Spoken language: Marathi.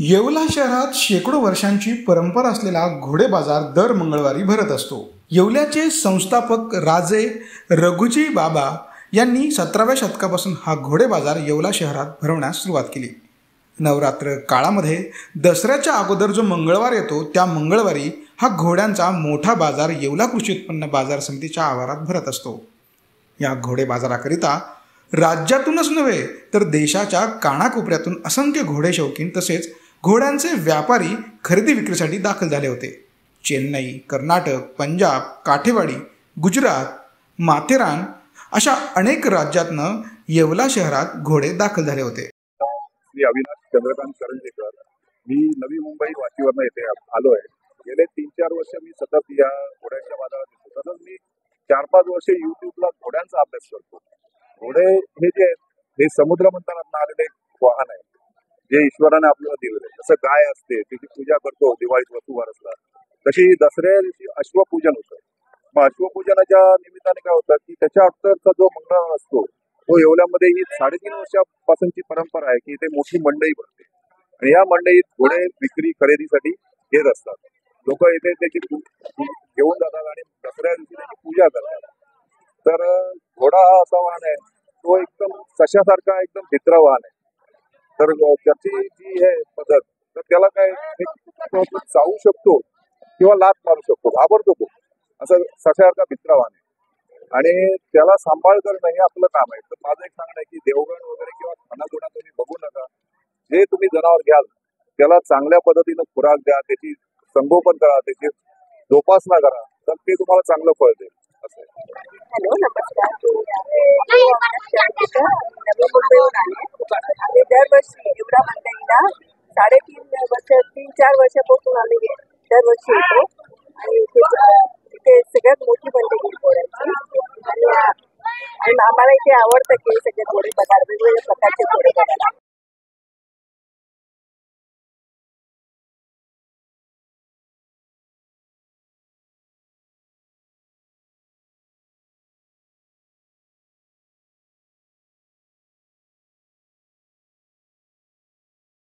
येवला शहरात शेकडो वर्षांची परंपरा असलेला घोडे बाजार दर मंगळवारी भरत असतो। येवल्याचे संस्थापक राजे रघुजी बाबा यांनी 17व्या शतकापासून हा घोडे बाजार येवला शहरात भरवण्यास सुरुवात केली। नवरात्र काळामध्ये दसऱ्याच्या अगोदर जो मंगळवार येतो त्या मंगळवारी हा घोड्यांचा मोठा बाजार येवला कृषी उत्पन्न बाजार समितीच्या आवारात भरत असतो। या घोडे बाजाराकरिता राज्यातूनच नव्हे तर देशाच्या कानाकोपऱ्यातून असंख्य घोडे शौकीन तसेच घोड्यांचे व्यापारी खरेदी विक्रीसाठी दाखल झाले होते। चेन्नई, कर्नाटक, पंजाब, काठेवाडी, गुजरात, माथेरान अशा अनेक राज्यातनं येवला शहरात घोडे दाखल झाले होते। मी अविनाश चंद्रकांत करंजेकर, मी नवी मुंबई वाशीवरनं येथे आलो आहे। गेले 3-4 वर्ष मी सतत या घोड्यांच्या बाजारात येतो। तसंच मी 4-5 वर्ष युट्यूबला घोड्यांचा अभ्यास करतो। घोडे हे जे हे समुद्र मंथनातून आलेले वाहन आहे जे ईश्वराने आपल्याला दिलेले। जसं गाय असते तिची पूजा करतो दिवाळीत वसुबारसला, तशी दसऱ्या दिवशी अश्वपूजन होतं। मग अश्वपूजनाच्या निमित्ताने काय होतं की त्याच्या अगोदरचा जो मंगळवार असतो तो येवल्यामध्ये ही 3.5 वर्षापासूनची परंपरा आहे की इथे मोठी मंडई भरते आणि या मंडईत घोडे विक्री खरेदीसाठी येत असतात। लोक इथे त्याची घेऊन जातात आणि दसऱ्या दिवशी त्याची पूजा करतात। तर घोडा हा असा वाहन आहे तो एकदम सशासारखा एकदम भित्रा वाहन आहे। तर त्याची जी आहे पद्धत तर त्याला काय चावू शकतो किंवा लात मारू शकतो, घाबरतो तो, असं सशासारखा भित्रा वाहन आहे आणि त्याला सांभाळ करणं हे आपलं काम आहे। तर माझं एक सांगणं आहे की देवगण वगैरे किंवा खानापुडा तुम्ही बघू नका। जे तुम्ही जनावर घ्याल त्याला चांगल्या पद्धतीनं खुराक द्या, त्याची संगोपन करा, त्याची जोपासना करा, तर ते तुम्हाला चांगलं फळ देईल। हॅलो, नमस्कार। नवी मुंबईहून आम्ही दरवर्षी येवला मंडईला 3-4 वर्षापासून आम्ही दरवर्षी येतो आणि इथे सगळ्यात मोठी मंडई घोड्यांची आणि आम्हाला इथे आवडतं की सगळे घोडे बघायला, वेगवेगळ्या प्रकारचे घोडे बघायला।